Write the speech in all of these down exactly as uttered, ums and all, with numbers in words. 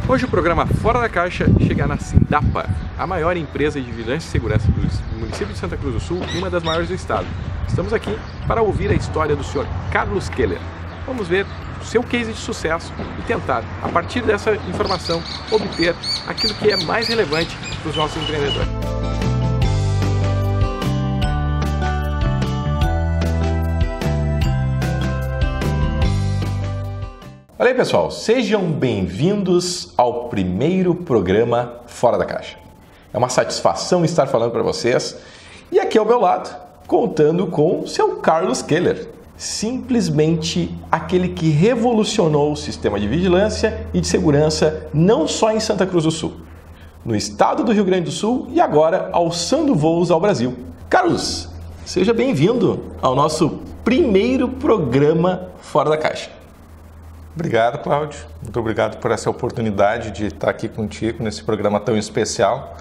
Hoje o programa Fora da Caixa chega na Sindapa, a maior empresa de vigilância e segurança do município de Santa Cruz do Sul e uma das maiores do estado. Estamos aqui para ouvir a história do senhor Carlos Keller. Vamos ver o seu case de sucesso e tentar, a partir dessa informação, obter aquilo que é mais relevante para os nossos empreendedores. Olha aí, pessoal, sejam bem-vindos ao primeiro programa Fora da Caixa. É uma satisfação estar falando para vocês e aqui ao meu lado, contando com o seu Carlos Keller, simplesmente aquele que revolucionou o sistema de vigilância e de segurança não só em Santa Cruz do Sul, no estado do Rio Grande do Sul e agora alçando voos ao Brasil. Carlos, seja bem-vindo ao nosso primeiro programa Fora da Caixa. Obrigado, Cláudio. Muito obrigado por essa oportunidade de estar aqui contigo nesse programa tão especial.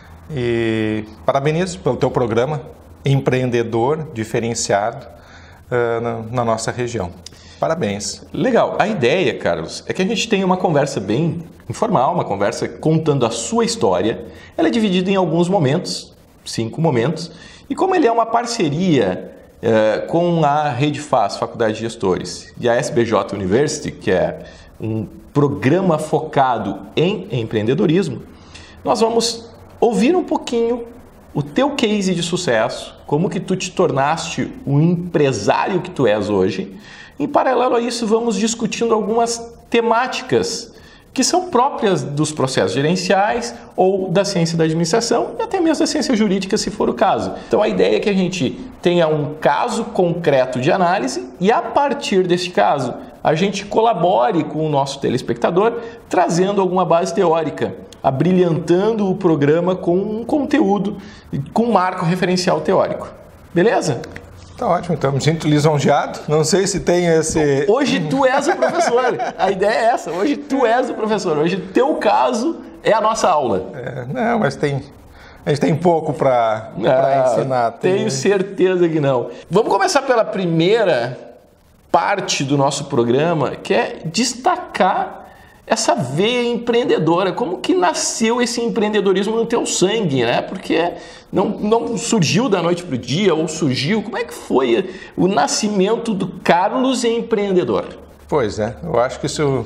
E parabenizo pelo teu programa empreendedor diferenciado uh, na, na nossa região. Parabéns. Legal. A ideia, Carlos, é que a gente tenha uma conversa bem informal, uma conversa contando a sua história. Ela é dividida em alguns momentos, cinco momentos, e como ele é uma parceria Uh, com a Redfaz, Faculdade de Gestores, e a S B J University, que é um programa focado em empreendedorismo, nós vamos ouvir um pouquinho o teu case de sucesso, como que tu te tornaste o empresário que tu és hoje. Em paralelo a isso, vamos discutindo algumas temáticas que são próprias dos processos gerenciais ou da ciência da administração e até mesmo da ciência jurídica, se for o caso. Então a ideia é que a gente tenha um caso concreto de análise e a partir desse caso a gente colabore com o nosso telespectador trazendo alguma base teórica, abrilhantando o programa com um conteúdo, com um marco referencial teórico. Beleza? Tá ótimo, então me sinto lisonjeado. Não sei se tem esse... Hoje tu és o professor. A ideia é essa. Hoje tu és o professor. Hoje teu caso é a nossa aula. É, não, mas tem... A gente tem pouco para ah, ensinar. Tem... Tenho certeza que não. Vamos começar pela primeira parte do nosso programa, que é destacar essa veia empreendedora. Como que nasceu esse empreendedorismo no teu sangue, né? Porque não, não surgiu da noite para o dia, ou surgiu... Como é que foi o nascimento do Carlos empreendedor? Pois é, eu acho que isso...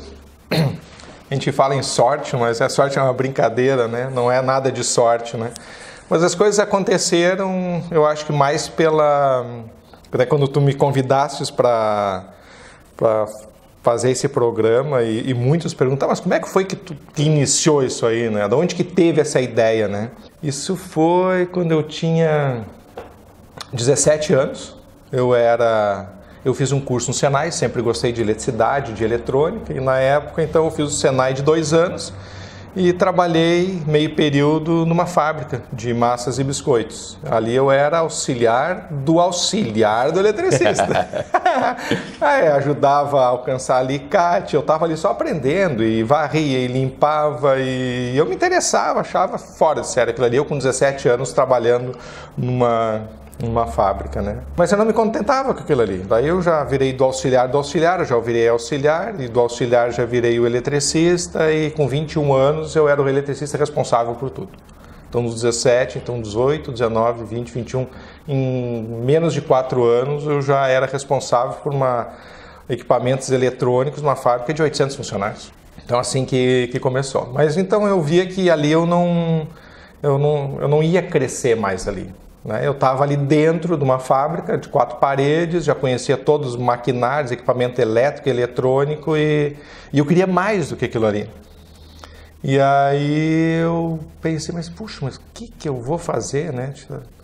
A gente fala em sorte, mas a sorte é uma brincadeira, né? Não é nada de sorte, né? Mas as coisas aconteceram, eu acho que mais pela... Quando tu me convidastes para... para fazer esse programa e, e muitos perguntam, mas como é que foi que tu que iniciou isso aí, né? De onde que teve essa ideia, né? Isso foi quando eu tinha dezessete anos. Eu era, eu fiz um curso no Senai, sempre gostei de eletricidade, de eletrônica, e na época então eu fiz o Senai de dois anos e trabalhei meio período numa fábrica de massas e biscoitos. Ali eu era auxiliar do auxiliar do eletricista. Aí ajudava a alcançar alicate, eu estava ali só aprendendo e varria e limpava e eu me interessava, achava fora de série aquilo ali. Eu com dezessete anos trabalhando numa... uma fábrica, né? Mas eu não me contentava com aquilo ali. Daí eu já virei do auxiliar do auxiliar, eu já virei auxiliar, e do auxiliar já virei o eletricista, e com vinte e um anos eu era o eletricista responsável por tudo. Então dos dezessete, então dezoito, dezenove, vinte, vinte e um, em menos de quatro anos eu já era responsável por uma equipamentos eletrônicos, uma fábrica de oitocentos funcionários. Então assim que, que começou. Mas então eu via que ali eu não, eu não, eu não ia crescer mais ali. Eu estava ali dentro de uma fábrica de quatro paredes, já conhecia todos os maquinários, equipamento elétrico e eletrônico e, e eu queria mais do que aquilo ali. E aí eu pensei, mas puxa, mas o que, que eu vou fazer, né?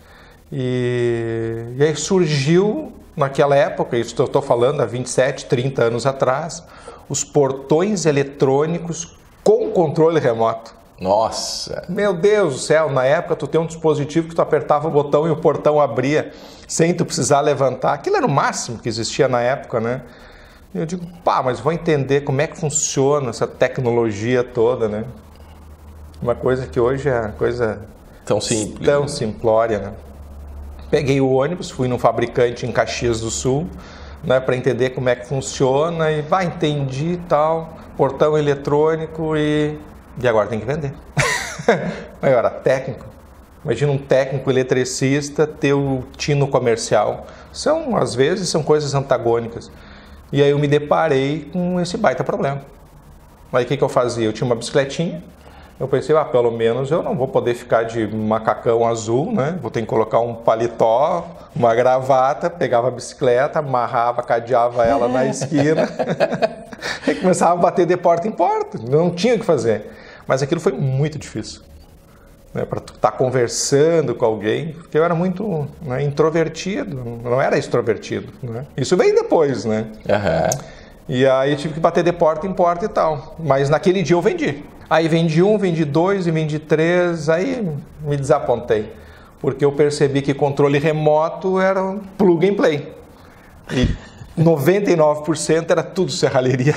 E, e aí surgiu naquela época, isso eu estou falando há vinte e sete, trinta anos atrás, os portões eletrônicos com controle remoto. Nossa! Meu Deus do céu, na época tu tem um dispositivo que tu apertava o botão e o portão abria sem tu precisar levantar. Aquilo era o máximo que existia na época, né? E eu digo, pá, mas vou entender como é que funciona essa tecnologia toda, né? Uma coisa que hoje é uma coisa tão simples, tão simplória, né? Peguei o ônibus, fui num fabricante em Caxias do Sul, né, para entender como é que funciona e vai, entendi e tal. portão eletrônico e, e agora tem que vender. Eu era técnico. Imagina um técnico eletricista ter o tino comercial. São, às vezes, são coisas antagônicas. E aí eu me deparei com esse baita problema. Aí o que, que eu fazia? Eu tinha uma bicicletinha. Eu pensei, ah, pelo menos eu não vou poder ficar de macacão azul, né? Vou ter que colocar um paletó, uma gravata, pegava a bicicleta, amarrava, cadeava ela na esquina e começava a bater de porta em porta. Não tinha o que fazer. Mas aquilo foi muito difícil, né? Para tu estar conversando com alguém, porque eu era muito, né, introvertido, não era extrovertido, né? Isso veio depois, né? Uhum. E aí eu tive que bater de porta em porta e tal. Mas naquele dia eu vendi. Aí vendi um, vendi dois e vendi três, aí me desapontei. Porque eu percebi que controle remoto era um plug and play. E noventa e nove por cento era tudo serralheria.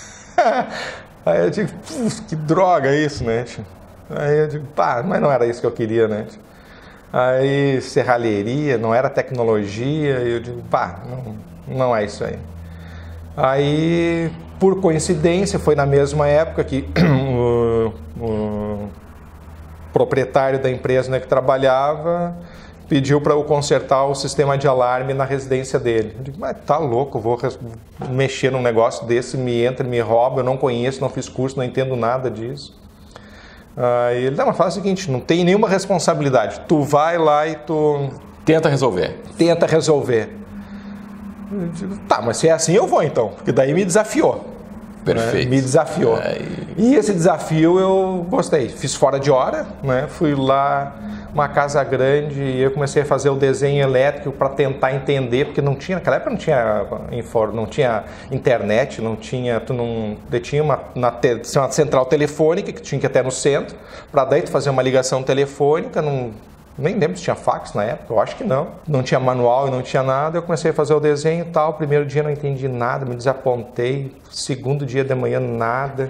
Aí eu digo, que droga isso, né? Aí eu digo, pá, mas não era isso que eu queria, né? Aí serralheria, não era tecnologia, e eu digo, pá, não, não é isso aí. Aí, por coincidência, foi na mesma época que o, o proprietário da empresa, né, que trabalhava pediu para eu consertar o sistema de alarme na residência dele. Eu digo, mas tá louco, eu vou mexer num negócio desse, me entra, me rouba, eu não conheço, não fiz curso, não entendo nada disso. Aí ele, não, mas faz o seguinte, não tem nenhuma responsabilidade, tu vai lá e tu... Tenta resolver. Tenta resolver. Eu digo, tá, mas se é assim eu vou então, porque daí me desafiou. Perfeito. Né? Me desafiou. É, e... e esse desafio eu gostei. Fiz fora de hora, né? Fui lá, uma casa grande, e eu comecei a fazer o desenho elétrico para tentar entender, porque não tinha, naquela época não tinha, não tinha internet, não tinha, tu não, tinha uma, uma, uma central telefônica que tinha que ir até no centro, para daí tu fazer uma ligação telefônica, não... Nem lembro se tinha fax na época, eu acho que não. Não tinha manual e não tinha nada, eu comecei a fazer o desenho e tal. Primeiro dia não entendi nada, me desapontei. Segundo dia de manhã, nada.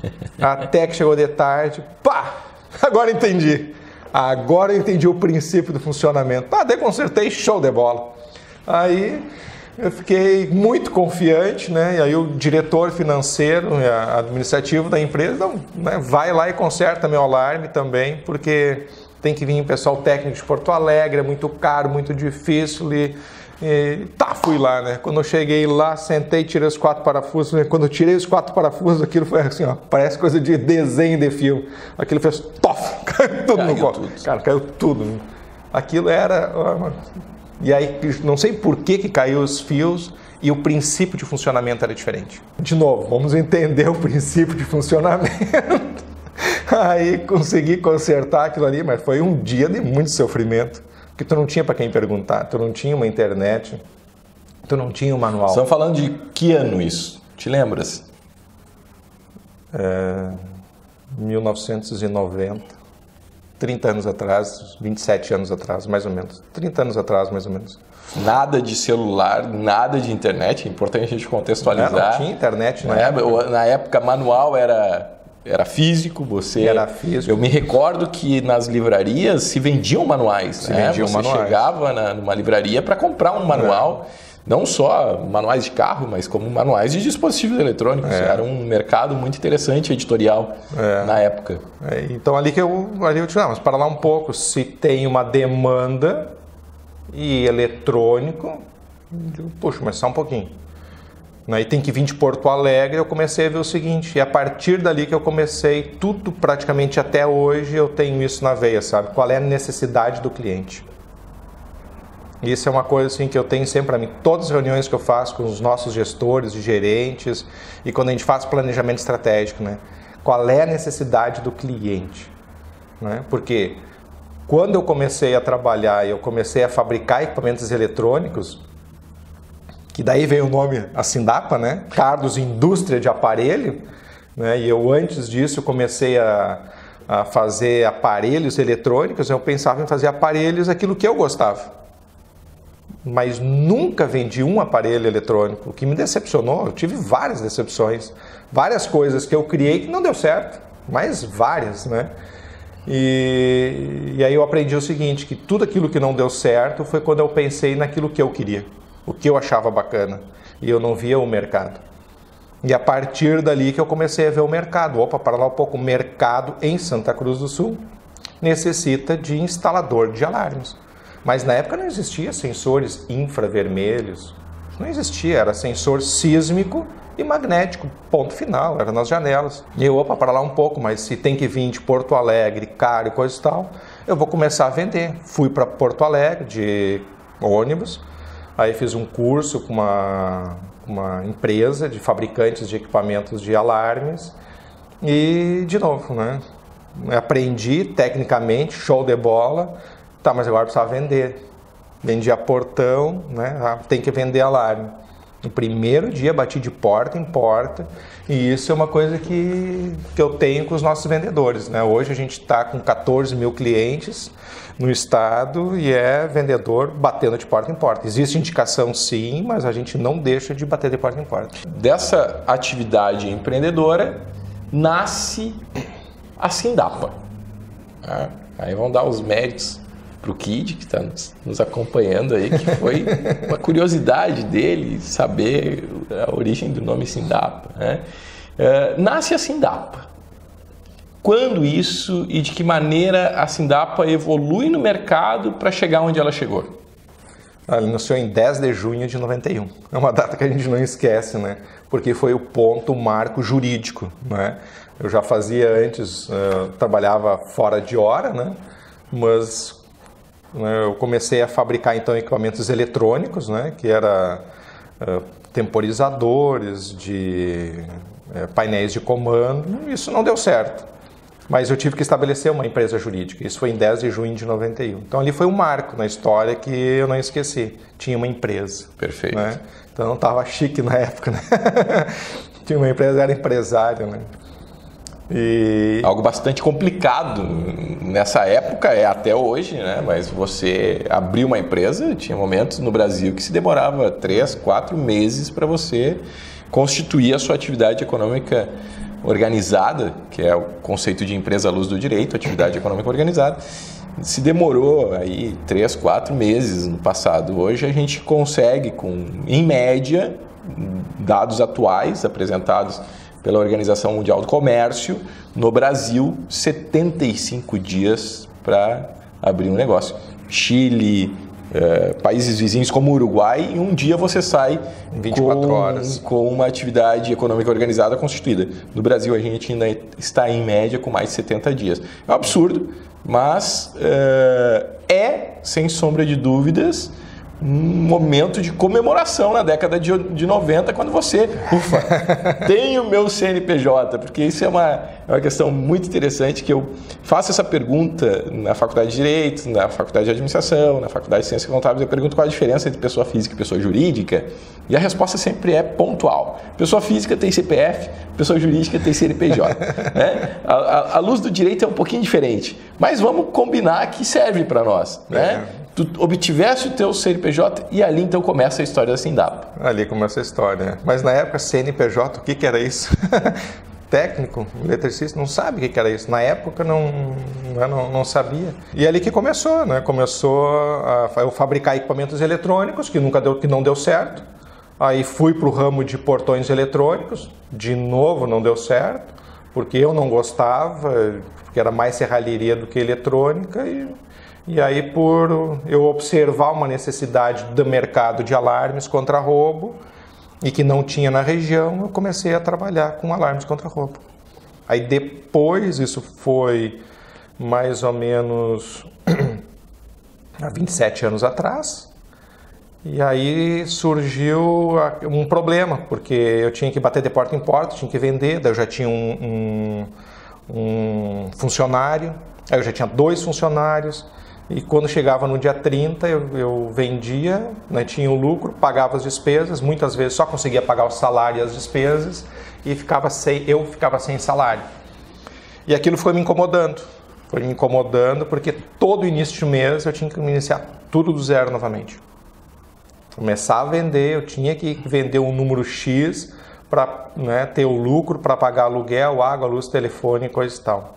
Até que chegou de tarde, pá! Agora entendi. Agora eu entendi o princípio do funcionamento. Ah, daí consertei, show de bola. Aí eu fiquei muito confiante, né? E aí o diretor financeiro, administrativo da empresa, não, né? Vai lá e conserta meu alarme também, porque... tem que vir um pessoal técnico de Porto Alegre, é muito caro, muito difícil. E, e tá, fui lá, né? Quando eu cheguei lá, sentei, tirei os quatro parafusos. Né? Quando eu tirei os quatro parafusos, aquilo foi assim, ó, parece coisa de desenho de filme. Aquilo fez, tof, caiu tudo caiu no colo. Cara, caiu tudo. Aquilo era... Ó, e aí, não sei por que que caiu os fios e o princípio de funcionamento era diferente. De novo, vamos entender o princípio de funcionamento. Aí consegui consertar aquilo ali, mas foi um dia de muito sofrimento, porque tu não tinha para quem perguntar, tu não tinha uma internet, tu não tinha um manual. Estamos falando de que ano isso? Te lembras? É, mil novecentos e noventa, trinta anos atrás, vinte e sete anos atrás, mais ou menos. trinta anos atrás, mais ou menos. Nada de celular, nada de internet, é importante a gente contextualizar. Não, não tinha internet, né? Na, na época, manual era... Era físico, você... Era físico. Eu me recordo que nas livrarias se vendiam manuais, se né? vendiam você manuais. chegava na, numa livraria para comprar um manual, é. Não só manuais de carro, mas como manuais de dispositivos eletrônicos. É. Era um mercado muito interessante editorial é. na época. É, então ali que eu, ali eu disse, não, mas para lá um pouco, se tem uma demanda e eletrônico, eu digo, puxa, mas só um pouquinho. E tem que vir de Porto Alegre, eu comecei a ver o seguinte, e a partir dali que eu comecei, tudo praticamente até hoje eu tenho isso na veia, sabe? Qual é a necessidade do cliente? Isso é uma coisa assim que eu tenho sempre para mim, todas as reuniões que eu faço com os nossos gestores e gerentes, e quando a gente faz planejamento estratégico, né? Qual é a necessidade do cliente? Né? Porque quando eu comecei a trabalhar e eu comecei a fabricar equipamentos eletrônicos, que daí veio o nome a Sindapa, né? Cardos Indústria de Aparelho, né? E eu antes disso comecei a, a fazer aparelhos eletrônicos, eu pensava em fazer aparelhos aquilo que eu gostava. Mas nunca vendi um aparelho eletrônico, o que me decepcionou, eu tive várias decepções, várias coisas que eu criei que não deu certo, mas várias, né? E, e aí eu aprendi o seguinte, que tudo aquilo que não deu certo foi quando eu pensei naquilo que eu queria. O que eu achava bacana, e eu não via o mercado. E a partir dali que eu comecei a ver o mercado. Opa, para lá um pouco, o mercado em Santa Cruz do Sul necessita de instalador de alarmes. Mas na época não existia sensores infravermelhos, não existia, era sensor sísmico e magnético, ponto final, era nas janelas. E eu, opa, para lá um pouco, mas se tem que vir de Porto Alegre, caro e coisa e tal, eu vou começar a vender. Fui para Porto Alegre de ônibus, aí fiz um curso com uma, uma empresa de fabricantes de equipamentos de alarmes e, de novo, né, aprendi tecnicamente, show de bola, tá, mas agora precisava vender. Vendia portão, né, tem que vender alarme. No primeiro dia bati de porta em porta e isso é uma coisa que, que eu tenho com os nossos vendedores, né? Hoje a gente está com quatorze mil clientes no estado e é vendedor batendo de porta em porta. Existe indicação sim, mas a gente não deixa de bater de porta em porta. Dessa atividade empreendedora nasce a Sindapa. Ah, aí vão dar os méritos para o Kid, que está nos, nos acompanhando aí, que foi uma curiosidade dele saber a origem do nome Sindapa, né? Uh, nasce a Sindapa. Quando isso e de que maneira a Sindapa evolui no mercado para chegar onde ela chegou? Ela nasceu em dez de junho de noventa e um. É uma data que a gente não esquece, né? Porque foi o ponto, o marco jurídico, né? Eu já fazia antes, uh, trabalhava fora de hora, né? Mas eu comecei a fabricar então equipamentos eletrônicos, né, que era uh, temporizadores, de uh, painéis de comando. Isso não deu certo, mas eu tive que estabelecer uma empresa jurídica. Isso foi em dez de junho de noventa e um. Então ali foi um marco na história que eu não esqueci. Tinha uma empresa. Perfeito. Né? Então não estava chique na época, né? Tinha uma empresa, era empresário, né? E... algo bastante complicado nessa época, é até hoje, né? Mas você abriu uma empresa, tinha momentos no Brasil que se demorava três, quatro meses para você constituir a sua atividade econômica organizada, que é o conceito de empresa à luz do direito, atividade econômica organizada. Se demorou aí três, quatro meses no passado. Hoje a gente consegue, com, em média, dados atuais apresentados pela Organização Mundial do Comércio, no Brasil, setenta e cinco dias para abrir um negócio. Chile, eh, países vizinhos como o Uruguai, em um dia você sai vinte e quatro com, horas. com uma atividade econômica organizada constituída. No Brasil, a gente ainda está em média com mais de setenta dias. É um absurdo, mas eh, é, sem sombra de dúvidas, um momento de comemoração na década de, de noventa, quando você, ufa, tem o meu C N P J, porque isso é uma, é uma questão muito interessante, que eu faço essa pergunta na faculdade de Direito, na faculdade de Administração, na faculdade de Ciências Contábeis, eu pergunto qual a diferença entre pessoa física e pessoa jurídica, e a resposta sempre é pontual. Pessoa física tem C P F, pessoa jurídica tem C N P J. Né? A, a, a luz do direito é um pouquinho diferente, mas vamos combinar que serve para nós, né? É. Tu obtivesse o teu C N P J e ali então começa a história da Sindapa. Ali começa a história. Mas na época, C N P J, o que, que era isso? Técnico, eletricista, não sabe o que, que era isso. Na época não, não, não sabia. E ali que começou, né? Começou a eu fabricar equipamentos eletrônicos, que nunca deu, que não deu certo. Aí fui para o ramo de portões eletrônicos, de novo não deu certo, porque eu não gostava, porque era mais serralheria do que eletrônica. E... E aí, por eu observar uma necessidade do mercado de alarmes contra roubo e que não tinha na região, eu comecei a trabalhar com alarmes contra roubo. Aí depois, isso foi mais ou menos há vinte e sete anos atrás, e aí surgiu um problema, porque eu tinha que bater de porta em porta, tinha que vender, daí eu já tinha um, um, um funcionário, aí eu já tinha dois funcionários. E quando chegava no dia trinta, eu, eu vendia, né, tinha o lucro, pagava as despesas, muitas vezes só conseguia pagar o salário e as despesas, e ficava sem, eu ficava sem salário. E aquilo foi me incomodando, foi me incomodando, porque todo início de mês eu tinha que iniciar tudo do zero novamente. Começar a vender, eu tinha que vender um número X para, né, ter o lucro para pagar aluguel, água, luz, telefone e coisa e tal.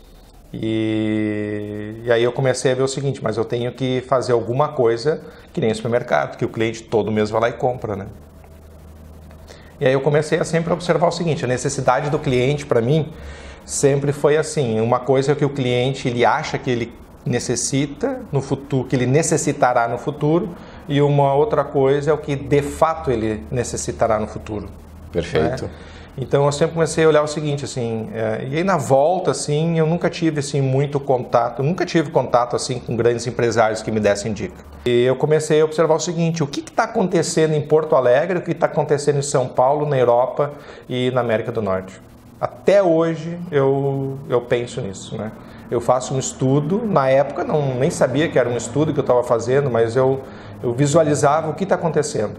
E, e aí eu comecei a ver o seguinte, mas eu tenho que fazer alguma coisa que nem o supermercado, que o cliente todo mês vai lá e compra, né? E aí eu comecei a sempre observar o seguinte, a necessidade do cliente para mim sempre foi assim, uma coisa que o cliente ele acha que ele necessita no futuro, que ele necessitará no futuro, e uma outra coisa é o que de fato ele necessitará no futuro. Perfeito. Né? Então eu sempre comecei a olhar o seguinte, assim, é, e aí na volta, assim, eu nunca tive assim muito contato, nunca tive contato assim com grandes empresários que me dessem dica. E eu comecei a observar o seguinte, o que está acontecendo em Porto Alegre, o que está acontecendo em São Paulo, na Europa e na América do Norte. Até hoje eu, eu penso nisso, né? Eu faço um estudo, na época não, nem sabia que era um estudo que eu estava fazendo, mas eu, eu visualizava o que está acontecendo.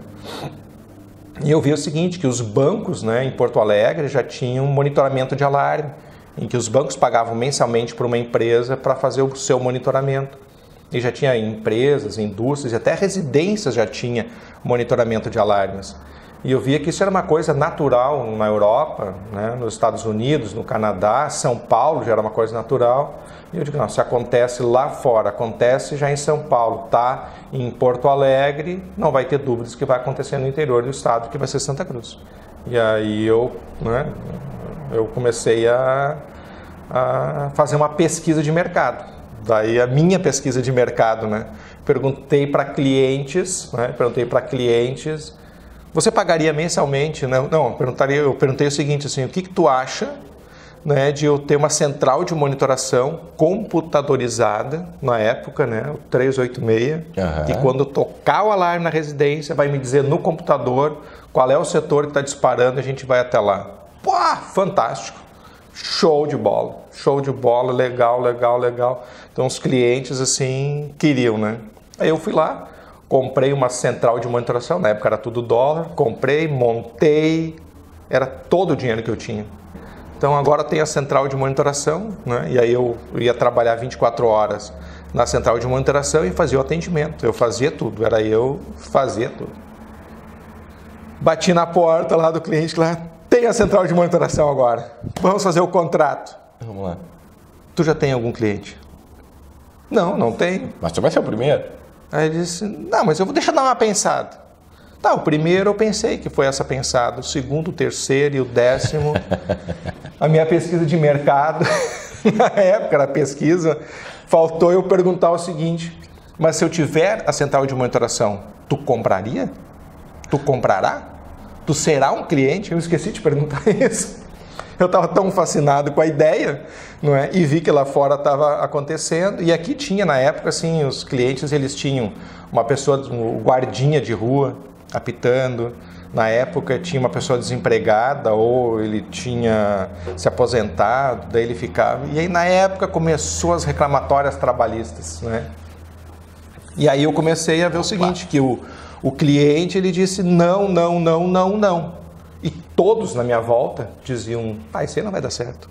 E eu vi o seguinte, que os bancos, né, em Porto Alegre já tinham monitoramento de alarme, em que os bancos pagavam mensalmente para uma empresa para fazer o seu monitoramento. E já tinha empresas, indústrias e até residências já tinha monitoramento de alarmes. E eu via que isso era uma coisa natural na Europa, né, nos Estados Unidos, no Canadá, São Paulo já era uma coisa natural. E eu digo, não, se acontece lá fora, acontece já em São Paulo, tá em Porto Alegre, não vai ter dúvidas que vai acontecer no interior do estado, que vai ser Santa Cruz. E aí eu, né, eu comecei a, a fazer uma pesquisa de mercado. Daí a minha pesquisa de mercado, né, perguntei para clientes, né, perguntei para clientes, você pagaria mensalmente? Não, não eu, perguntaria, eu perguntei o seguinte, assim, o que, que tu acha, né, de eu ter uma central de monitoração computadorizada, na época, né, o trezentos e oitenta e seis, uhum. que quando tocar o alarme na residência, vai me dizer no computador qual é o setor que está disparando e a gente vai até lá. Pô, fantástico! Show de bola, show de bola, legal, legal, legal. Então os clientes, assim, queriam, né? Aí eu fui lá, comprei uma central de monitoração, na época era tudo dólar, comprei, montei, era todo o dinheiro que eu tinha. Então agora tem a central de monitoração, né? E aí eu ia trabalhar vinte e quatro horas na central de monitoração e fazia o atendimento, eu fazia tudo, era eu fazia tudo. Bati na porta lá do cliente, lá, tem a central de monitoração agora, vamos fazer o contrato. Vamos lá. Tu já tem algum cliente? Não, não tenho. Mas tu vai ser o primeiro? Aí ele disse, não, mas eu vou deixar dar uma pensada. Tá, o primeiro eu pensei que foi essa pensada, o segundo, o terceiro e o décimo. A minha pesquisa de mercado, na época era pesquisa, faltou eu perguntar o seguinte, mas se eu tiver a central de monitoração, tu compraria? Tu comprará? Tu será um cliente? Eu esqueci de perguntar isso. Eu estava tão fascinado com a ideia, não é? E vi que lá fora estava acontecendo. E aqui tinha, na época, assim, os clientes, eles tinham uma pessoa, um guardinha de rua, apitando. Na época tinha uma pessoa desempregada ou ele tinha se aposentado, daí ele ficava. E aí, na época, começou as reclamatórias trabalhistas, né? E aí eu comecei a ver o seguinte, que o, o cliente, ele disse não, não, não, não, não. E todos na minha volta diziam, ah, isso aí não vai dar certo.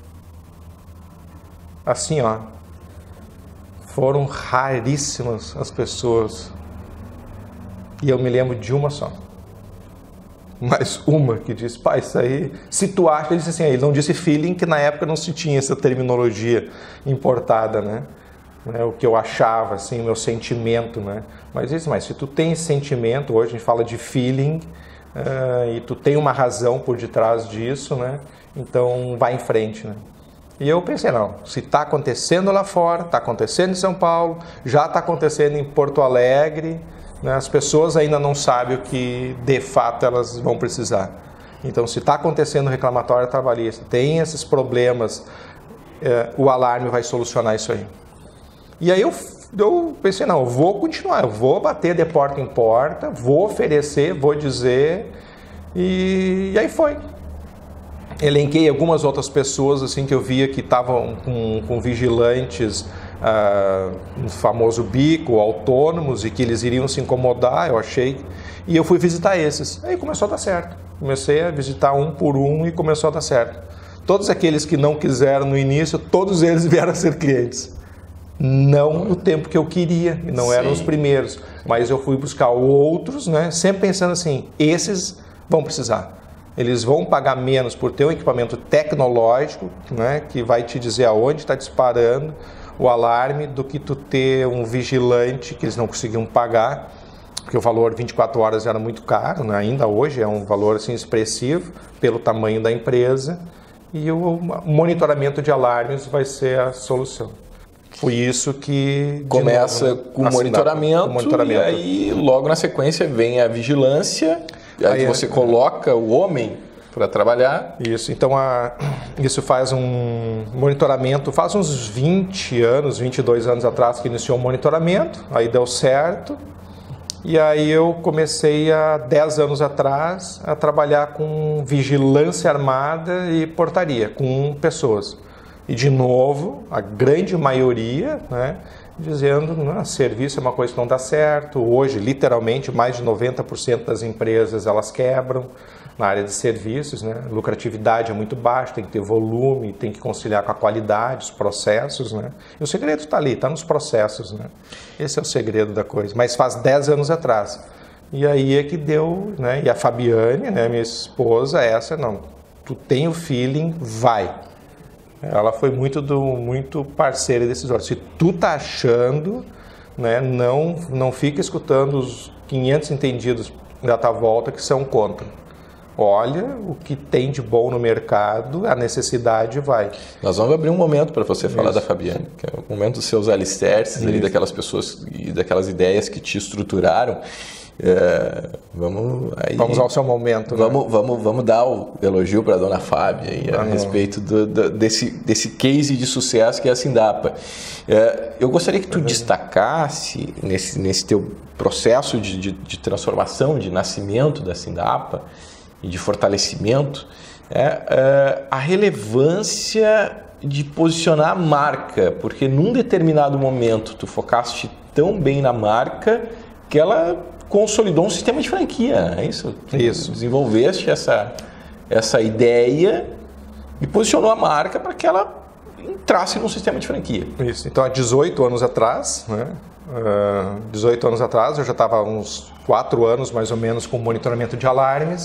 Assim, ó, foram raríssimas as pessoas. E eu me lembro de uma só. Mas uma que disse, pá, isso aí, se tu acha, ele disse assim, ele não disse feeling, que na época não se tinha essa terminologia importada, né? né? O que eu achava, assim, o meu sentimento, né? Mas isso, mas se tu tem sentimento, hoje a gente fala de feeling, Uh, e tu tem uma razão por detrás disso, né? Então vai em frente, né? E eu pensei, não, se está acontecendo lá fora, está acontecendo em São Paulo, já está acontecendo em Porto Alegre, né? As pessoas ainda não sabem o que de fato elas vão precisar. Então, se está acontecendo reclamatório trabalhista, tem esses problemas, uh, o alarme vai solucionar isso aí. E aí eu Eu pensei, não, eu vou continuar, eu vou bater de porta em porta, vou oferecer, vou dizer, e, e aí foi. Elenquei algumas outras pessoas assim que eu via que estavam com, com vigilantes uh, no famoso bico, autônomos, e que eles iriam se incomodar, eu achei, e eu fui visitar esses. Aí começou a dar certo, comecei a visitar um por um e começou a dar certo. Todos aqueles que não quiseram no início, todos eles vieram a ser clientes. Não no tempo que eu queria, não Sim. eram os primeiros, mas eu fui buscar outros, né? Sempre pensando assim, esses vão precisar. Eles vão pagar menos por ter um equipamento tecnológico, né? Que vai te dizer aonde está disparando o alarme, do que tu ter um vigilante que eles não conseguiam pagar porque o valor vinte e quatro horas era muito caro, né? Ainda hoje é um valor assim, expressivo pelo tamanho da empresa, e o monitoramento de alarmes vai ser a solução. Foi isso que... Começa novo, né? com o monitoramento, monitoramento, e aí logo na sequência vem a vigilância, aí, aí você é, coloca o homem para trabalhar. Isso, então a, isso faz um monitoramento, faz uns vinte anos, vinte e dois anos atrás que iniciou o monitoramento, aí deu certo, e aí eu comecei há dez anos atrás a trabalhar com vigilância armada e portaria, com pessoas. E de novo, a grande maioria, né, dizendo que serviço é uma coisa que não dá certo. Hoje, literalmente, mais de noventa por cento das empresas elas quebram na área de serviços, né? Lucratividade é muito baixa, tem que ter volume, tem que conciliar com a qualidade, os processos, né? E o segredo está ali, está nos processos, né? Esse é o segredo da coisa. Mas faz dez anos atrás. E aí é que deu, né? E a Fabiane, né, minha esposa, essa, não, tu tem o feeling, vai. Ela foi muito, do, muito parceira desses olhos. Se tu tá achando, né, não, não fica escutando os quinhentos entendidos da tua volta que são contra. Olha o que tem de bom no mercado, a necessidade vai. Nós vamos abrir um momento para você falar Isso. da Fabiane, que é o momento dos seus alicerces, ali, daquelas pessoas e daquelas ideias que te estruturaram. É, vamos, aí, vamos ao seu momento. Vamos, né? vamos, vamos dar o elogio para a dona Fábia aí, a vamos. respeito do, do, desse, desse case de sucesso que é a Sindapa. É, eu gostaria que tu é destacasse nesse, nesse teu processo de, de, de transformação, de nascimento da Sindapa e de fortalecimento, é, é, a relevância de posicionar a marca, porque num determinado momento tu focaste tão bem na marca que ela consolidou um sistema de franquia, é isso? Isso. Desenvolveste essa, essa ideia e posicionou a marca para que ela entrasse num sistema de franquia. Isso. Então, há dezoito anos atrás, né? Uh, dezoito anos atrás, eu já estava há uns quatro anos mais ou menos com monitoramento de alarmes,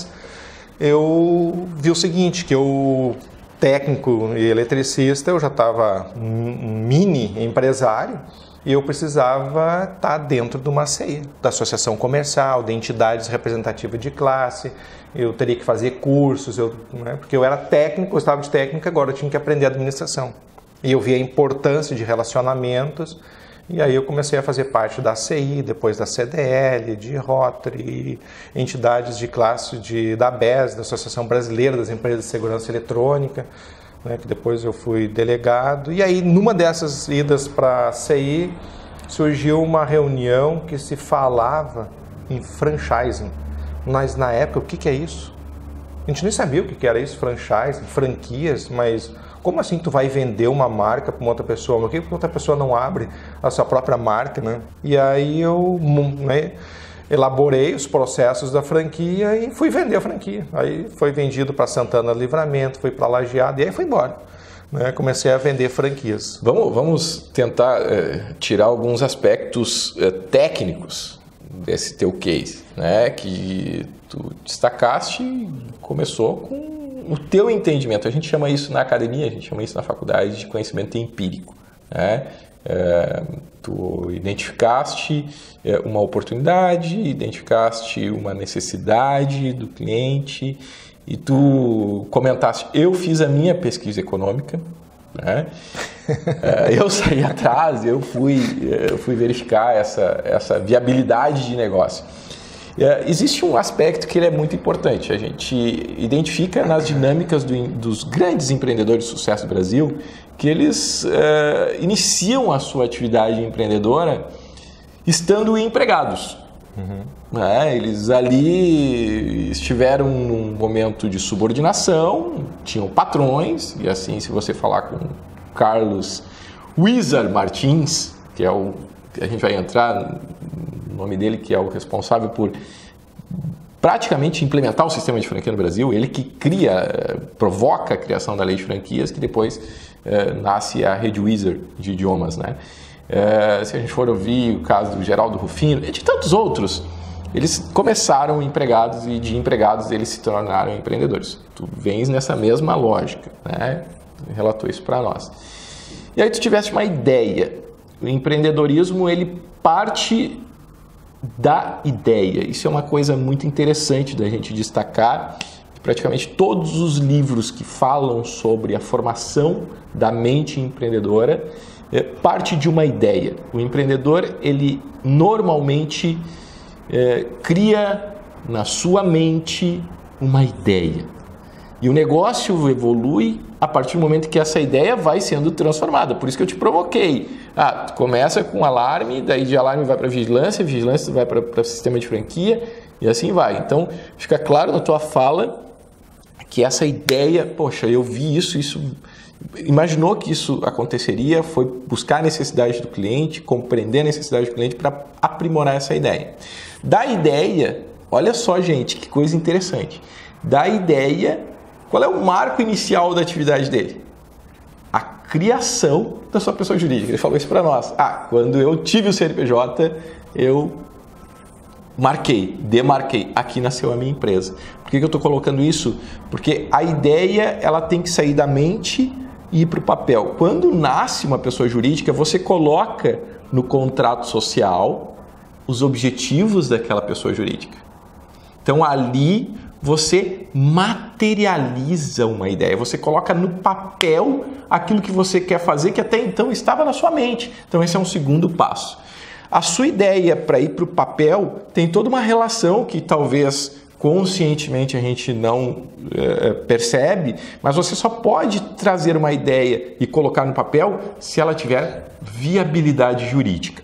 eu vi o seguinte, que eu, técnico e eletricista, eu já estava um mini empresário, e eu precisava estar dentro de uma C I, da associação comercial, de entidades representativas de classe, eu teria que fazer cursos, eu, né, porque eu era técnico, eu estava de técnica, agora eu tinha que aprender administração. E eu vi a importância de relacionamentos, e aí eu comecei a fazer parte da C I, depois da C D L, de Rotary, entidades de classe de, da B E S, da Associação Brasileira das Empresas de Segurança Eletrônica, né, que depois eu fui delegado. E aí, numa dessas idas para a C I, surgiu uma reunião que se falava em franchising. Mas, na época, o que, que é isso? A gente nem sabia o que, que era isso, franchising, franquias, mas como assim tu vai vender uma marca para uma outra pessoa? Por que outra pessoa não abre a sua própria marca, né? E aí eu... né, elaborei os processos da franquia e fui vender a franquia. Aí foi vendido para Santana do Livramento, fui para Lajeado e aí fui embora. Né? Comecei a vender franquias. Vamos, vamos tentar é, tirar alguns aspectos é, técnicos desse teu case, né? Que tu destacaste e começou com o teu entendimento. A gente chama isso na academia, a gente chama isso na faculdade de conhecimento empírico, né? É, tu identificaste é, uma oportunidade, identificaste uma necessidade do cliente e tu comentaste, eu fiz a minha pesquisa econômica, né? é, eu saí atrás, eu fui, eu fui verificar essa, essa viabilidade de negócio. É, existe um aspecto que ele é muito importante, a gente identifica nas dinâmicas do, dos grandes empreendedores de sucesso do Brasil que eles é, iniciam a sua atividade empreendedora estando empregados. Uhum. É, eles ali estiveram num momento de subordinação, tinham patrões, e assim, se você falar com Carlos Wizard Martins, que é o a gente vai entrar no nome dele, que é o responsável por praticamente implementar o sistema de franquia no Brasil, ele que cria, provoca a criação da lei de franquias, que depois eh, nasce a rede Wizard de idiomas, né? Eh, se a gente for ouvir o caso do Geraldo Rufino e de tantos outros, eles começaram empregados e de empregados eles se tornaram empreendedores. Tu vens nessa mesma lógica, né? Relatou isso para nós. E aí tu tiveste uma ideia. O empreendedorismo ele parte da ideia. Isso é uma coisa muito interessante da gente destacar. Praticamente todos os livros que falam sobre a formação da mente empreendedora é, parte de uma ideia. O empreendedor, ele normalmente é, cria na sua mente uma ideia. E o negócio evolui a partir do momento que essa ideia vai sendo transformada. Por isso que eu te provoquei. Ah, tu começa com alarme, daí de alarme vai para vigilância, vigilância vai para sistema de franquia e assim vai. Então, fica claro na tua fala que essa ideia, poxa, eu vi isso, isso, imaginou que isso aconteceria, foi buscar a necessidade do cliente, compreender a necessidade do cliente para aprimorar essa ideia. Da ideia, olha só, gente, que coisa interessante. Da ideia, qual é o marco inicial da atividade dele? A criação da sua pessoa jurídica. Ele falou isso para nós. Ah, quando eu tive o C N P J, eu marquei, demarquei, aqui nasceu a minha empresa. Por que que eu estou colocando isso? Porque a ideia, ela tem que sair da mente e ir para o papel. Quando nasce uma pessoa jurídica, você coloca no contrato social os objetivos daquela pessoa jurídica. Então ali você materializa uma ideia, você coloca no papel aquilo que você quer fazer, que até então estava na sua mente. Então esse é um segundo passo. A sua ideia para ir para o papel tem toda uma relação que talvez conscientemente a gente não é, percebe, mas você só pode trazer uma ideia e colocar no papel se ela tiver viabilidade jurídica.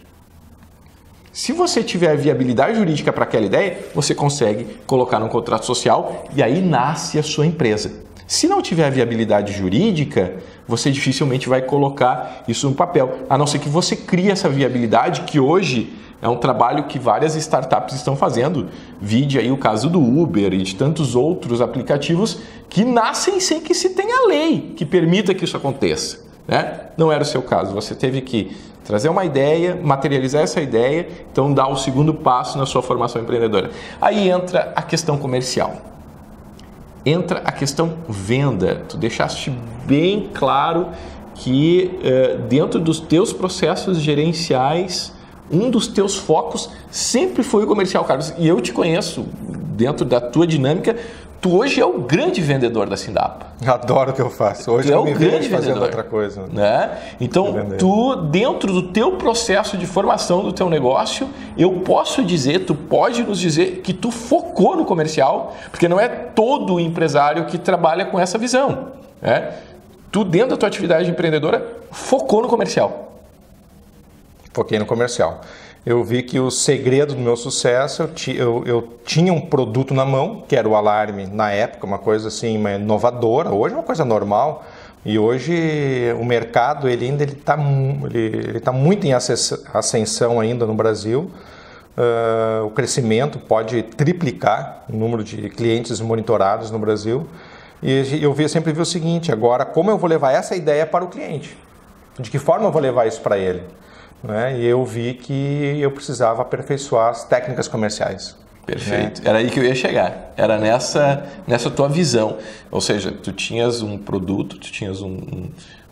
Se você tiver viabilidade jurídica para aquela ideia, você consegue colocar num contrato social e aí nasce a sua empresa. Se não tiver viabilidade jurídica, você dificilmente vai colocar isso no papel, a não ser que você crie essa viabilidade, que hoje é um trabalho que várias startups estão fazendo. Vide aí o caso do Uber e de tantos outros aplicativos que nascem sem que se tenha lei que permita que isso aconteça, né? Não era o seu caso, você teve que trazer uma ideia, materializar essa ideia, então dar o segundo passo na sua formação empreendedora. Aí entra a questão comercial. Entra a questão venda. Tu deixaste bem claro que eh, dentro dos teus processos gerenciais, um dos teus focos sempre foi o comercial, Carlos. E eu te conheço dentro da tua dinâmica. Tu hoje é o grande vendedor da Sindapa. Adoro o que eu faço. Hoje tu eu é o me grande vejo fazendo vendedor, outra coisa. Né? Então, tu, dentro do teu processo de formação do teu negócio, eu posso dizer, tu pode nos dizer que tu focou no comercial, porque não é todo empresário que trabalha com essa visão. Né? Tu, dentro da tua atividade empreendedora, focou no comercial. Foquei no comercial. Eu vi que o segredo do meu sucesso, eu, ti, eu, eu tinha um produto na mão, que era o alarme na época, uma coisa assim, uma inovadora, hoje é uma coisa normal, e hoje o mercado ele ainda está ele, ele tá muito em ascensão ainda no Brasil. Uh, o crescimento pode triplicar o número de clientes monitorados no Brasil, e eu vi, sempre vi o seguinte, agora como eu vou levar essa ideia para o cliente? De que forma eu vou levar isso para ele? Né? E eu vi que eu precisava aperfeiçoar as técnicas comerciais. Perfeito. Né? Era aí que eu ia chegar. Era nessa, nessa tua visão. Ou seja, tu tinhas um produto, tu tinhas um, um,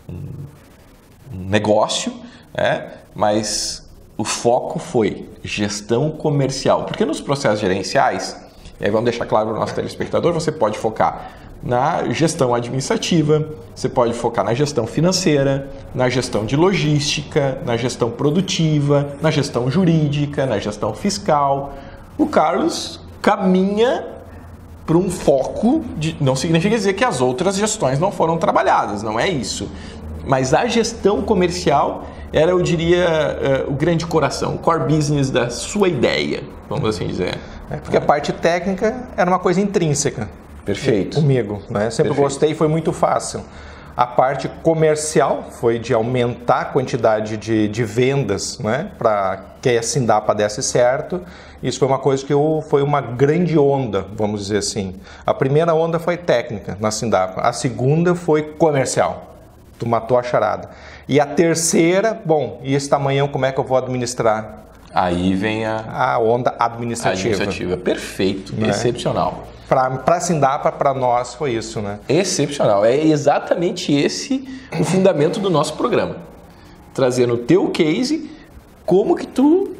um negócio, né? Mas o foco foi gestão comercial. Porque nos processos gerenciais, e aí vamos deixar claro para o nosso telespectador, você pode focar na gestão administrativa, você pode focar na gestão financeira, na gestão de logística, na gestão produtiva, na gestão jurídica, na gestão fiscal. O Carlos caminha para um foco, de, não significa dizer que as outras gestões não foram trabalhadas, não é isso. Mas a gestão comercial era, eu diria, uh, o grande coração, o core business da sua ideia, vamos assim dizer. É porque a parte técnica era uma coisa intrínseca. Perfeito. Comigo, né? Sempre Perfeito. Gostei e foi muito fácil. A parte comercial foi de aumentar a quantidade de, de vendas, né? Para que a Sindapa desse certo. Isso foi uma coisa que eu, foi uma grande onda, vamos dizer assim. A primeira onda foi técnica na Sindapa. A segunda foi comercial. Tu matou a charada. E a terceira, bom, e esse tamanhão como é que eu vou administrar? Aí vem a, a onda administrativa. administrativa. Perfeito, né? Excepcional. Para a Sindapa, para nós, foi isso, né? Excepcional. É exatamente esse o fundamento do nosso programa. Trazer no teu case como que tu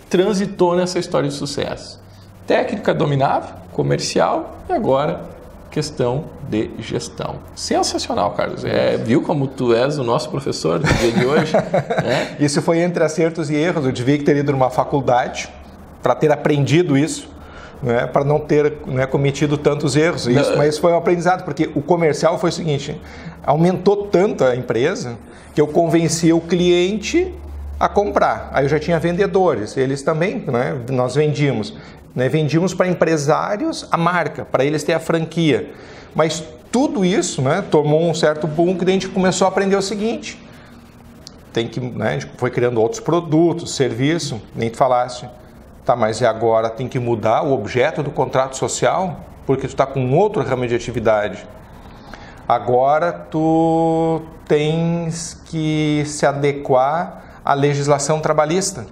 transitou nessa história de sucesso. Técnica dominava, comercial e agora questão de gestão. Sensacional, Carlos. É, viu como tu és o nosso professor do dia de hoje? Né? Isso foi entre acertos e erros. Eu devia ter ido numa faculdade para ter aprendido isso, né, para não ter, né, cometido tantos erros. Isso, mas foi um aprendizado, porque o comercial foi o seguinte, aumentou tanto a empresa que eu convenci o cliente a comprar. Aí eu já tinha vendedores, eles também, né, nós vendíamos. Né, vendíamos para empresários a marca, para eles ter a franquia. Mas tudo isso, né, tomou um certo boom que a gente começou a aprender o seguinte, tem que, né, a gente foi criando outros produtos, serviço, nem tu falaste, tá, mas e agora tem que mudar o objeto do contrato social, porque tu está com outro ramo de atividade. Agora tu tens que se adequar à legislação trabalhista.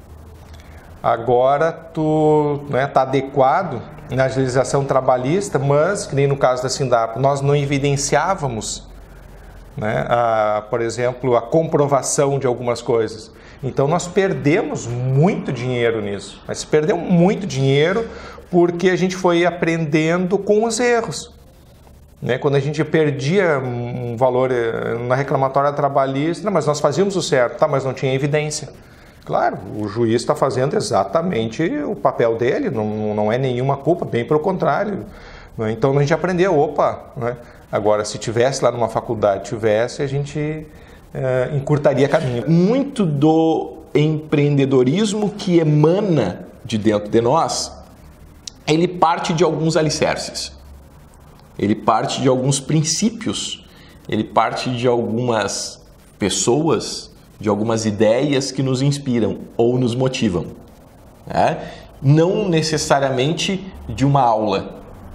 Agora tu está, né, adequado na legislação trabalhista, mas, que nem no caso da Sindap, nós não evidenciávamos, né, a, por exemplo, a comprovação de algumas coisas. Então nós perdemos muito dinheiro nisso. Mas perdeu muito dinheiro porque a gente foi aprendendo com os erros. Né? Quando a gente perdia um valor na reclamatória trabalhista, não, mas nós fazíamos o certo, tá, mas não tinha evidência. Claro, o juiz está fazendo exatamente o papel dele, não, não é nenhuma culpa, bem pelo contrário. Né? Então a gente aprendeu, opa, né? Agora se tivesse lá numa faculdade, tivesse, a gente é, encurtaria caminho. Muito do empreendedorismo que emana de dentro de nós, ele parte de alguns alicerces, ele parte de alguns princípios, ele parte de algumas pessoas, de algumas ideias que nos inspiram ou nos motivam, né? Não necessariamente de uma aula.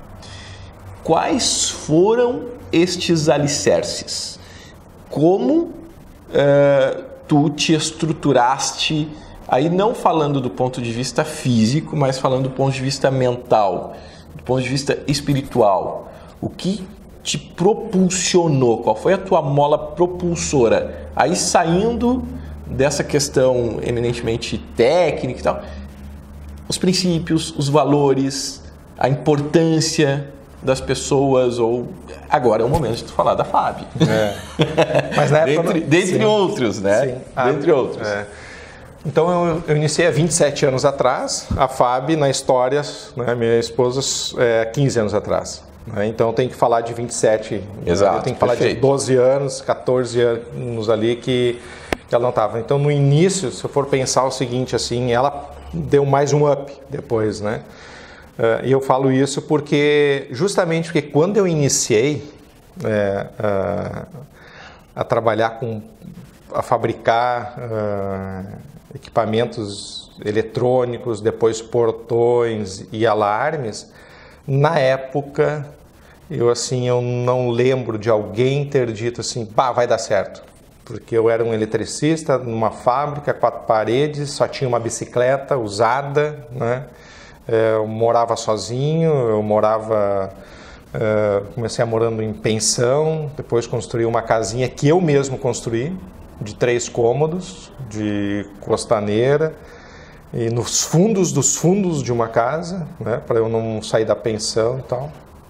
Quais foram estes alicerces? Como uh, tu te estruturaste, aí não falando do ponto de vista físico, mas falando do ponto de vista mental, do ponto de vista espiritual. O que te propulsionou? Qual foi a tua mola propulsora? Aí saindo dessa questão eminentemente técnica e tal, os princípios, os valores, a importância das pessoas, ou agora é o momento de tu falar da F A B. É. Mas na época, dentre, dentre outros, né? Sim. Ah, dentre outros. É. Então eu, eu iniciei há vinte e sete anos atrás, a F A B na história, né, minha esposa é quinze anos atrás. Né? Então tem que falar de vinte e sete, exato, eu tenho que falar perfeito. de doze anos, catorze anos ali que, que ela não estava. Então no início, se eu for pensar o seguinte, assim, ela deu mais um up depois, né? Uh, e eu falo isso porque, justamente porque quando eu iniciei é, uh, a trabalhar com, a fabricar uh, equipamentos eletrônicos, depois portões e alarmes, na época, eu assim, eu não lembro de alguém ter dito assim, pá, vai dar certo. Porque eu era um eletricista numa fábrica, quatro paredes, só tinha uma bicicleta usada, né? Eu morava sozinho, eu morava, uh, comecei a morando em pensão, depois construí uma casinha que eu mesmo construí, de três cômodos, de costaneira, e nos fundos dos fundos de uma casa, né, para eu não sair da pensão e tal.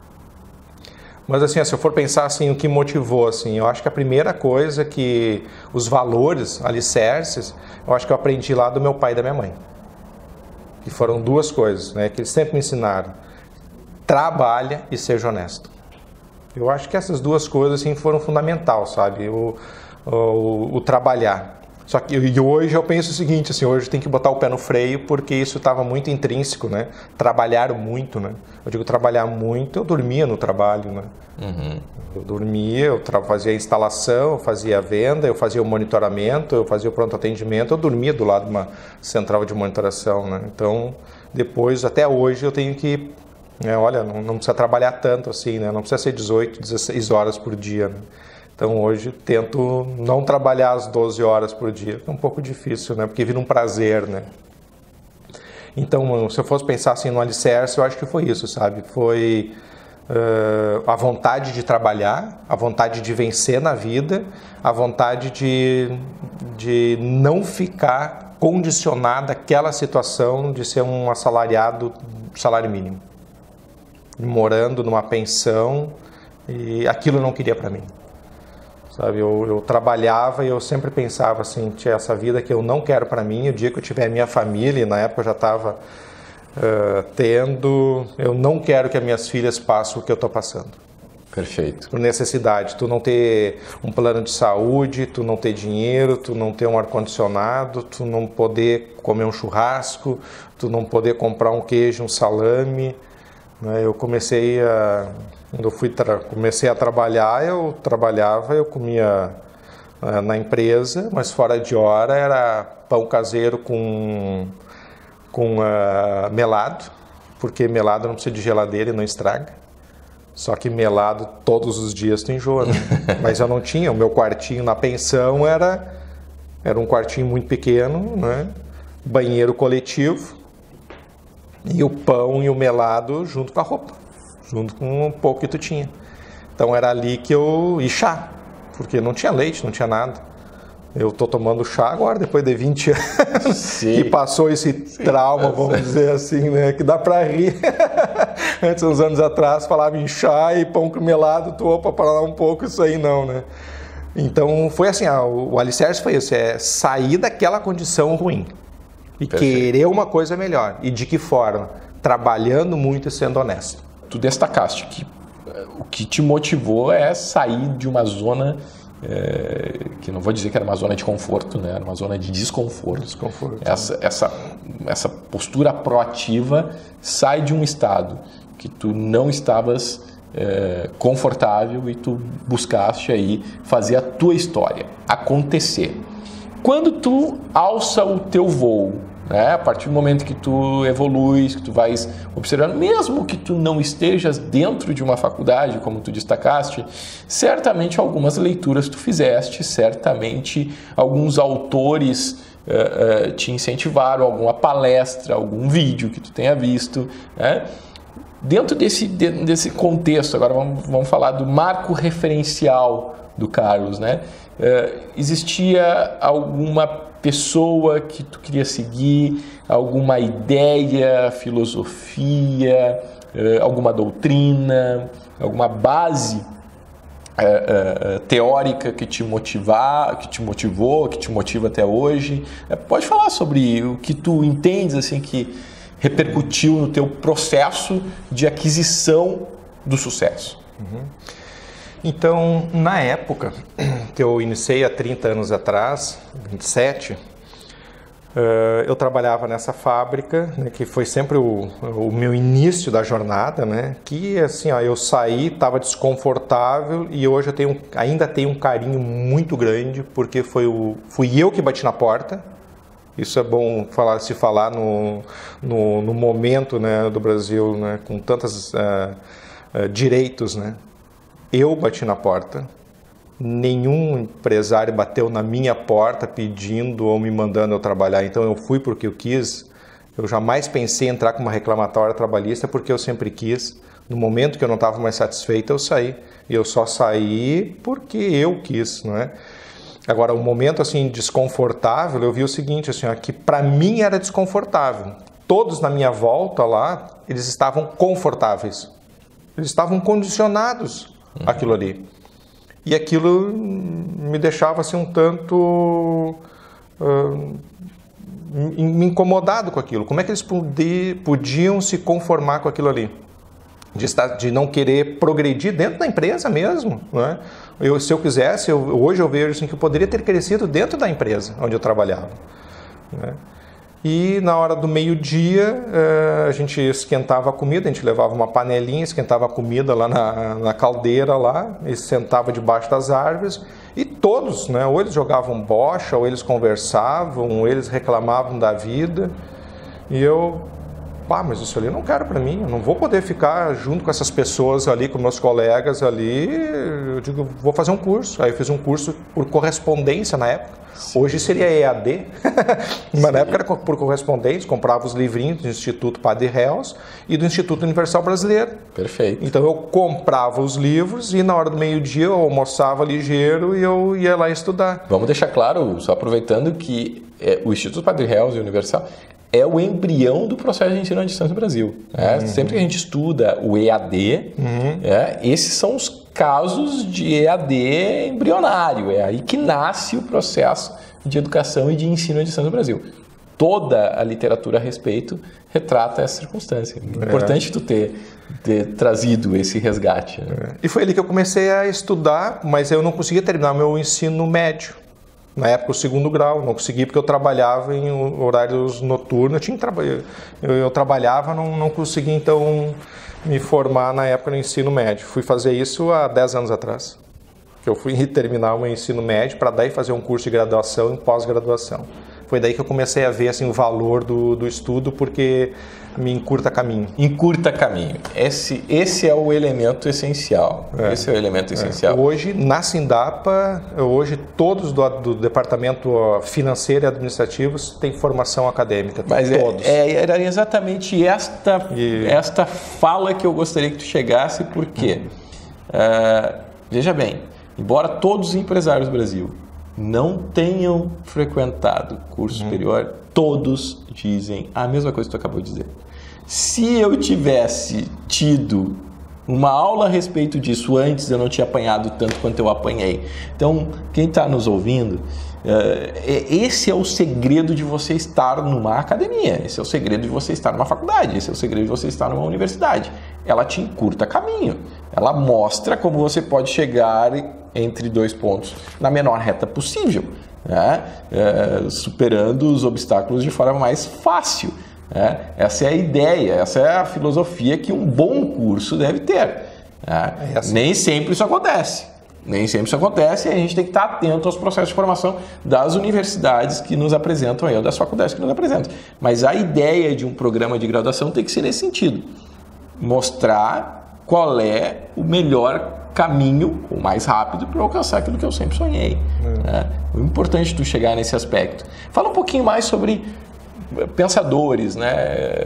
Mas assim, se eu for pensar assim, o que motivou, assim, eu acho que a primeira coisa que os valores, alicerces, eu acho que eu aprendi lá do meu pai e da minha mãe. Que foram duas coisas, né, que eles sempre me ensinaram: trabalha e seja honesto. Eu acho que essas duas coisas assim foram fundamentais, sabe? O, o, o trabalhar. Só que e hoje eu penso o seguinte, assim, hoje tem que botar o pé no freio porque isso estava muito intrínseco, né? Trabalhar muito, né? Eu digo trabalhar muito, eu dormia no trabalho, né? Uhum. Eu dormia, eu fazia a instalação, eu fazia a venda, eu fazia o monitoramento, eu fazia o pronto atendimento, eu dormia do lado de uma central de monitoração, né? Então, depois, até hoje, eu tenho que, né, olha, não, não precisa trabalhar tanto assim, né? Não precisa ser dezoito, dezesseis horas por dia, né? Então hoje tento não trabalhar as doze horas por dia, é um pouco difícil, né? Porque vira um prazer, né? Então, se eu fosse pensar assim no alicerce, eu acho que foi isso, sabe? Foi uh, a vontade de trabalhar, a vontade de vencer na vida, a vontade de, de não ficar condicionada àquela situação de ser um assalariado salário mínimo, morando numa pensão, e aquilo eu não queria para mim. Sabe, eu, eu trabalhava e eu sempre pensava assim, tinha essa vida que eu não quero para mim, o dia que eu tiver minha família, e na época eu já estava uh, tendo, eu não quero que as minhas filhas passem o que eu estou passando. Perfeito. Por necessidade, tu não ter um plano de saúde, tu não ter dinheiro, tu não ter um ar-condicionado, tu não poder comer um churrasco, tu não poder comprar um queijo, um salame. Eu comecei a, quando eu fui tra- comecei a trabalhar, eu trabalhava, eu comia uh, na empresa, mas fora de hora era pão caseiro com, com uh, melado, porque melado não precisa de geladeira e não estraga. Só que melado todos os dias tu enjoa, né? Mas eu não tinha, o meu quartinho na pensão era, era um quartinho muito pequeno, né? Banheiro coletivo. E o pão e o melado junto com a roupa, junto com um pouco que tu tinha. Então era ali que eu... E chá, porque não tinha leite, não tinha nada. Eu tô tomando chá agora, depois de vinte anos, Sim. que passou esse Sim. trauma, vamos dizer assim, né? Que dá pra rir. Antes, uns anos atrás, falava em chá e pão com melado, tu, opa, para lá um pouco, isso aí não, né? Então foi assim, ó, o alicerce foi isso, é sair daquela condição ruim. E Perfeito. Querer uma coisa melhor. E de que forma? Trabalhando muito e sendo honesto. Tu destacaste que o que te motivou é sair de uma zona, é, que não vou dizer que era uma zona de conforto, né? Era uma zona de desconforto. Desconforto. Essa, essa, essa postura proativa sai de um estado que tu não estavas é, confortável e tu buscaste aí fazer a tua história acontecer. Quando tu alça o teu voo, né, a partir do momento que tu evoluis, que tu vais observando, mesmo que tu não estejas dentro de uma faculdade, como tu destacaste, certamente algumas leituras tu fizeste, certamente alguns autores uh, uh, te incentivaram, alguma palestra, algum vídeo que tu tenha visto, né? Dentro desse, desse contexto, agora vamos, vamos falar do marco referencial do Carlos, né? Uh, existia alguma pessoa que tu queria seguir, alguma ideia, filosofia, uh, alguma doutrina, alguma base uh, uh, teórica que te motivar, que te motivou, que te motiva até hoje? Uh, pode falar sobre o que tu entendes assim que repercutiu no teu processo de aquisição do sucesso. Uhum. Então, na época que eu iniciei há trinta anos atrás, vinte e sete, eu trabalhava nessa fábrica, né, que foi sempre o, o meu início da jornada, né, que assim, ó, eu saí, estava desconfortável e hoje eu tenho, ainda tenho um carinho muito grande porque foi o, fui eu que bati na porta. Isso é bom falar, se falar no, no, no momento, né, do Brasil, né, com tantos uh, uh, direitos, né? Eu bati na porta, nenhum empresário bateu na minha porta pedindo ou me mandando eu trabalhar, então eu fui porque eu quis. Eu jamais pensei em entrar com uma reclamatória trabalhista porque eu sempre quis. No momento que eu não estava mais satisfeito, eu saí. E eu só saí porque eu quis, não é? Agora, um momento assim desconfortável, eu vi o seguinte, assim, ó, que para mim era desconfortável. Todos na minha volta lá, eles estavam confortáveis. Eles estavam condicionados àquilo ali. E aquilo me deixava assim um tanto uh, me incomodado com aquilo. Como é que eles poder, podiam se conformar com aquilo ali? De, estar, de não querer progredir dentro da empresa mesmo, né? Eu, se eu quisesse, eu, hoje eu vejo assim, que eu poderia ter crescido dentro da empresa onde eu trabalhava, né? E na hora do meio-dia, a gente esquentava a comida, a gente levava uma panelinha, esquentava a comida lá na, na caldeira, lá, e sentava debaixo das árvores, e todos, né, ou eles jogavam bocha, ou eles conversavam, ou eles reclamavam da vida, e eu pá, mas isso ali eu não quero para mim, eu não vou poder ficar junto com essas pessoas ali, com meus colegas ali, eu digo, vou fazer um curso. Aí eu fiz um curso por correspondência na época. Sim. Hoje seria E A D, mas na época era por correspondência, comprava os livrinhos do Instituto Padre Reus e do Instituto Universal Brasileiro. Perfeito. Então eu comprava os livros e na hora do meio-dia eu almoçava ligeiro e eu ia lá estudar. Vamos deixar claro, só aproveitando, que é, o Instituto Padre Reus e Universal é o embrião do processo de ensino à distância no Brasil. Né? Uhum. Sempre que a gente estuda o E A D, uhum. é, esses são os casos de E A D embrionário. É aí que nasce o processo de educação e de ensino à distância no Brasil. Toda a literatura a respeito retrata essa circunstância. É importante tu ter, ter trazido esse resgate. Né? É. E foi ali que eu comecei a estudar, mas eu não conseguia terminar meu ensino médio. Na época, o segundo grau, não consegui porque eu trabalhava em horários noturnos. Eu, tinha traba... eu, eu trabalhava, não, não consegui, então, me formar na época no ensino médio. Fui fazer isso há dez anos atrás. Eu fui terminar o meu ensino médio para daí fazer um curso de graduação e pós-graduação. Foi daí que eu comecei a ver assim, o valor do, do estudo, porque me encurta caminho. Encurta caminho. Esse, esse é o elemento essencial. É. Esse é o elemento essencial. É. Hoje, na Sindapa, hoje todos do, do departamento financeiro e administrativo têm formação acadêmica. Mas todos. É, é, era exatamente esta, e... esta fala que eu gostaria que tu chegasse, porque, uhum. uh, veja bem, embora todos os empresários do Brasil não tenham frequentado curso uhum. superior, todos dizem a mesma coisa que tu acabou de dizer. Se eu tivesse tido uma aula a respeito disso antes, eu não tinha apanhado tanto quanto eu apanhei. Então, quem está nos ouvindo, esse é o segredo de você estar numa academia, esse é o segredo de você estar numa faculdade, esse é o segredo de você estar numa universidade. Ela te encurta caminho, ela mostra como você pode chegar entre dois pontos na menor reta possível, né? É, superando os obstáculos de forma mais fácil. Né? Essa é a ideia, essa é a filosofia que um bom curso deve ter. Né? É assim. Nem sempre isso acontece. Nem sempre isso acontece e a gente tem que estar atento aos processos de formação das universidades que nos apresentam aí, ou das faculdades que nos apresentam. Mas a ideia de um programa de graduação tem que ser nesse sentido. Mostrar qual é o melhor caminho, o mais rápido, para alcançar aquilo que eu sempre sonhei. É. Né? É importante tu chegar nesse aspecto. Fala um pouquinho mais sobre pensadores, né?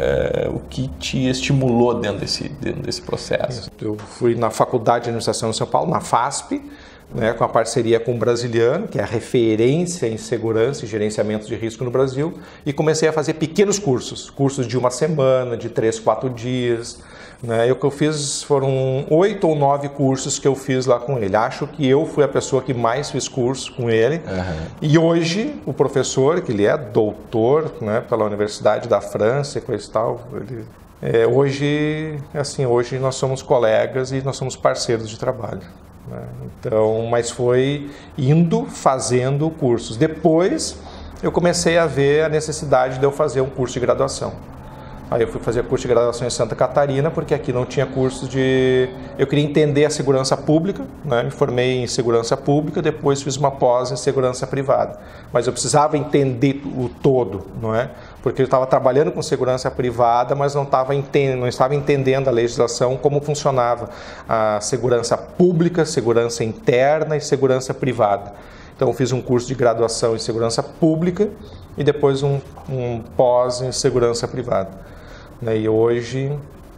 O que te estimulou dentro desse, dentro desse processo. Eu fui na Faculdade de Administração de São Paulo, na FASP, né, com a parceria com o Brasiliano, que é a referência em segurança e gerenciamento de risco no Brasil, e comecei a fazer pequenos cursos, cursos de uma semana, de três, quatro dias. Né? E o que eu fiz foram oito ou nove cursos que eu fiz lá com ele. Acho que eu fui a pessoa que mais fiz curso com ele. Uhum. E hoje, o professor, que ele é doutor, né, pela Universidade da França e coisa e tal, ele, é, hoje, assim, hoje nós somos colegas e nós somos parceiros de trabalho. Né? Então, mas foi indo, fazendo cursos. Depois, eu comecei a ver a necessidade de eu fazer um curso de graduação. Aí eu fui fazer curso de graduação em Santa Catarina, porque aqui não tinha curso de... Eu queria entender a segurança pública, né? Me formei em segurança pública, depois fiz uma pós em segurança privada. Mas eu precisava entender o todo, não é? Porque eu estava trabalhando com segurança privada, mas não estava, entend... não estava entendendo a legislação, como funcionava a segurança pública, segurança interna e segurança privada. Então eu fiz um curso de graduação em segurança pública e depois um, um pós em segurança privada. E hoje,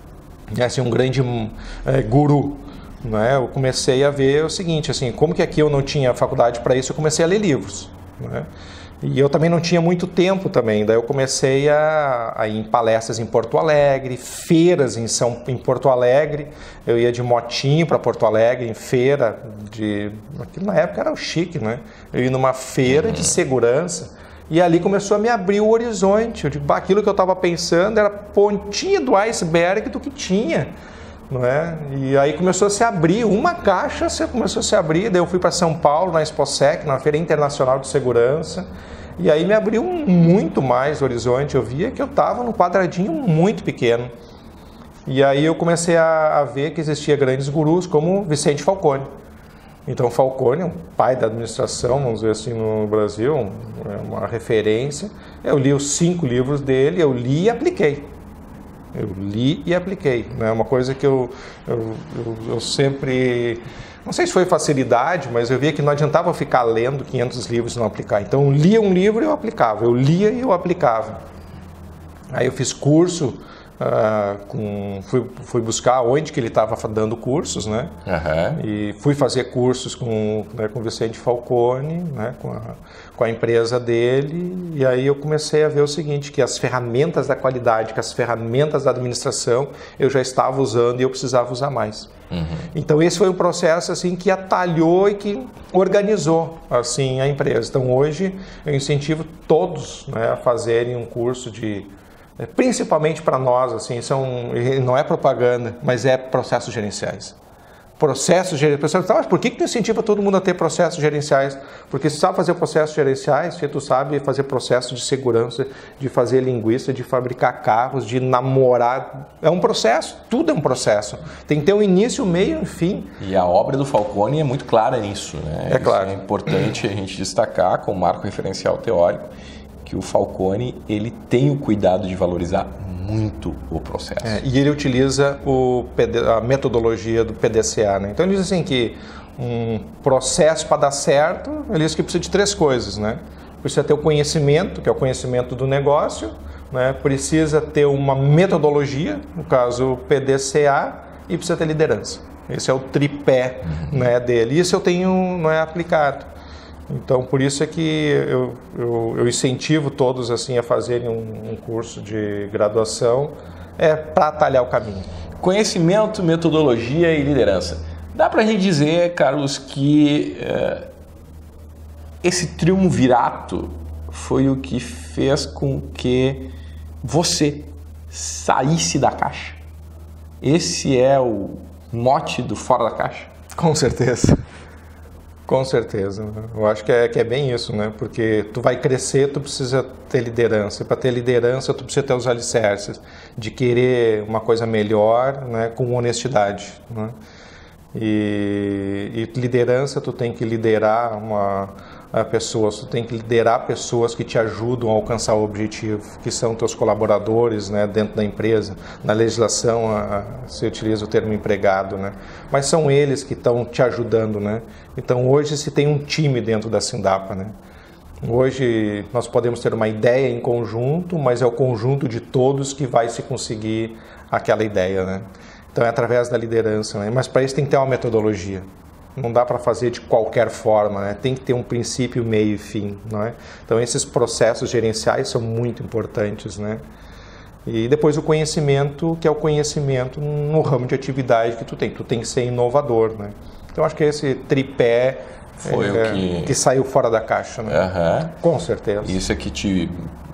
é assim, um grande é, guru, né? Eu comecei a ver o seguinte, assim, como que aqui eu não tinha faculdade para isso, eu comecei a ler livros, né? E eu também não tinha muito tempo também, daí eu comecei a, a ir em palestras em Porto Alegre, feiras em, São, em Porto Alegre, eu ia de motinho para Porto Alegre, em feira, de, aquilo na época era o chique, né? Eu ia numa feira uhum. de segurança. E ali começou a me abrir o horizonte. Eu digo, aquilo que eu estava pensando era pontinha do iceberg do que tinha. Não é? E aí começou a se abrir, uma caixa começou a se abrir. Daí eu fui para São Paulo, na Exposec, na Feira Internacional de Segurança. E aí me abriu muito mais o horizonte. Eu via que eu estava num quadradinho muito pequeno. E aí eu comecei a, a ver que existia grandes gurus como Vicente Falcone. Então, Falcone, um pai da administração, vamos dizer assim, no Brasil, uma referência. Eu li os cinco livros dele, eu li e apliquei. Eu li e apliquei, né? Uma coisa que eu, eu, eu, eu sempre... Não sei se foi facilidade, mas eu via que não adiantava ficar lendo quinhentos livros e não aplicar. Então, eu lia um livro e eu aplicava. Eu lia e eu aplicava. Aí eu fiz curso, uh, com, fui, fui buscar onde que ele estava dando cursos, né? Uhum. E fui fazer cursos com, né, com o Vicente Falcone, né, com, a, com a empresa dele. E aí eu comecei a ver o seguinte, que as ferramentas da qualidade, que as ferramentas da administração, eu já estava usando e eu precisava usar mais. Uhum. Então esse foi um processo assim que atalhou e que organizou assim a empresa. Então hoje eu incentivo todos, né, a fazerem um curso de, principalmente para nós, assim, são, não é propaganda, mas é processos gerenciais. Processos gerenciais. Mas por que que tu incentiva todo mundo a ter processos gerenciais? Porque se tu sabe fazer processos gerenciais, tu sabe fazer processo de segurança, de fazer linguiça, de fabricar carros, de namorar. É um processo, tudo é um processo. Tem que ter um início, um meio e um fim. E a obra do Falcone é muito clara nisso, né? É claro. Isso é importante a gente destacar como marco referencial teórico que o Falcone ele tem o cuidado de valorizar muito o processo. É, e ele utiliza o, a metodologia do P D C A, né? Então ele diz assim que um processo para dar certo, ele diz que precisa de três coisas, né? Precisa ter o conhecimento, que é o conhecimento do negócio, né? Precisa ter uma metodologia, no caso o P D C A, e precisa ter liderança. Esse é o tripé, uhum, né, dele. Isso eu tenho, não é aplicado. Então, por isso é que eu, eu, eu incentivo todos assim a fazerem um, um curso de graduação, é para atalhar o caminho. Conhecimento, metodologia e liderança. Dá para a gente dizer, Carlos, que é, esse triunvirato foi o que fez com que você saísse da caixa? Esse é o mote do fora da caixa? Com certeza. Com certeza. Eu acho que é, que é bem isso, né? Porque tu vai crescer, tu precisa ter liderança. Para ter liderança, tu precisa ter os alicerces de querer uma coisa melhor, né? Com honestidade, né? E, e liderança, tu tem que liderar uma a pessoas, tu tem que liderar pessoas que te ajudam a alcançar o objetivo, que são teus colaboradores, né, dentro da empresa. Na legislação a, a, se utiliza o termo empregado, né, mas são eles que estão te ajudando, né. Então hoje se tem um time dentro da Sindapa, né. Hoje nós podemos ter uma ideia em conjunto, mas é o conjunto de todos que vai se conseguir aquela ideia, né. Então é através da liderança, né, mas para isso tem que ter uma metodologia. Não dá para fazer de qualquer forma, né? Tem que ter um princípio, meio e fim, não é? Então esses processos gerenciais são muito importantes, né? E depois o conhecimento, que é o conhecimento no ramo de atividade que tu tem. Tu tem que ser inovador, né? Então acho que esse tripé foi é, o que... que saiu fora da caixa, né? Uhum. Com certeza. Isso é que te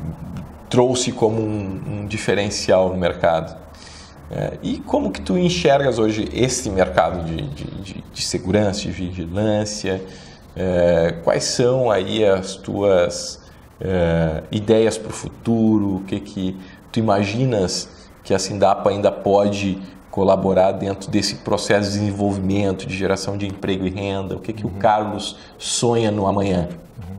trouxe como um, um diferencial no mercado. É, e como que tu enxergas hoje esse mercado de, de, de, de segurança, de vigilância? É, quais são aí as tuas é, ideias para o futuro? O que que tu imaginas que a Sindapa ainda pode colaborar dentro desse processo de desenvolvimento, de geração de emprego e renda? O que que uhum. o Carlos sonha no amanhã?